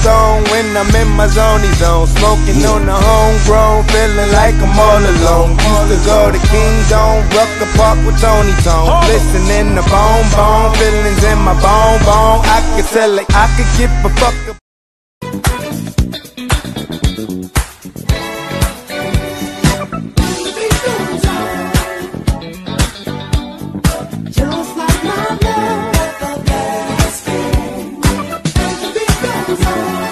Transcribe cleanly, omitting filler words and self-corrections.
stone when I'm in my zony zone. Smoking on the homegrown, feeling like I'm all alone. Used to go to King Dome, Rucker Park with Tony Tone. Listening to Bone Bone, feelings in my bone bone. I could tell it, I could give a fuck. Just like my love, everlasting. The beat goes on.